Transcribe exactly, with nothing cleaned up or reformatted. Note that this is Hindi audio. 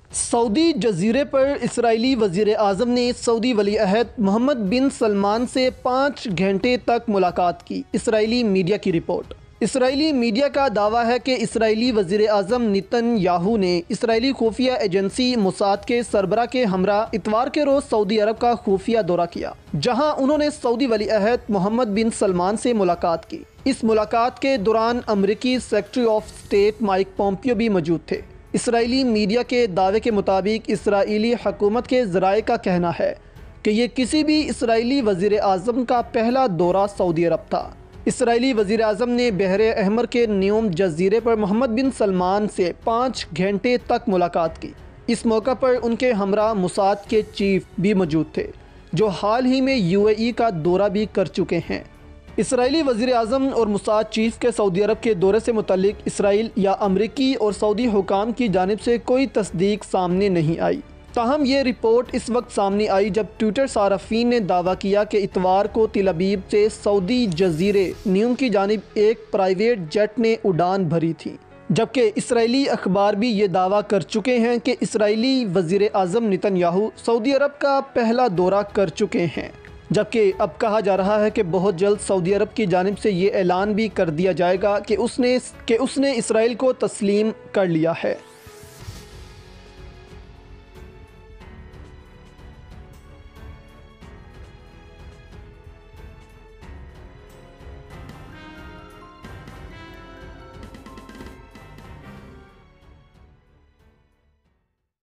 सऊदी जजीरे पर इसराइली वज़ीर आज़म ने सऊदी वली अहद मोहम्मद बिन सलमान से पाँच घंटे तक मुलाकात की। इसराइली मीडिया की रिपोर्ट। इसराइली मीडिया का दावा है कि इसराइली वज़ीर आज़म नेतन्याहू ने इसराइली खुफिया एजेंसी मोसाद के सरबरा के हमरा इतवार के रोज़ सऊदी अरब का खुफिया दौरा किया, जहां उन्होंने सऊदी वली अहद मोहम्मद बिन सलमान से मुलाकात की। इस मुलाकात के दौरान अमरीकी secretary of state Mike Pompeo भी मौजूद थे। इसराइली मीडिया के दावे के मुताबिक इसराइली हुकूमत के ज़राए का कहना है कि ये किसी भी इसराइली वज़ीर आज़म का पहला दौरा सऊदी अरब था। इसराइली वज़ीर आज़म ने बहरे अहमर के न्यूम जजीरे पर मोहम्मद बिन सलमान से पाँच घंटे तक मुलाकात की। इस मौका पर उनके हमरा मोसाद के चीफ भी मौजूद थे, जो हाल ही में यू ए ई का दौरा भी कर चुके हैं। इसराइली वज़ीर आज़म और मोसाद चीफ के सऊदी अरब के दौरे से मुतल्लिक इसराइल या अमरीकी और सऊदी हुकाम की जानिब से कोई तस्दीक सामने नहीं आई। ताहम ये रिपोर्ट इस वक्त सामने आई जब ट्विटर सारफीन ने दावा किया कि इतवार को तिल अबीब से सऊदी जजीरे न्यूम की जानिब एक प्राइवेट जेट ने उड़ान भरी थी, जबकि इसराइली अखबार भी ये दावा कर चुके हैं कि इसराइली वज़ीर आज़म नेतन्याहू सऊदी अरब का पहला दौरा कर चुके हैं। जबकि अब कहा जा रहा है कि बहुत जल्द सऊदी अरब की जानिब से ये ऐलान भी कर दिया जाएगा कि उसने कि उसने इसराइल को तस्लीम कर लिया है।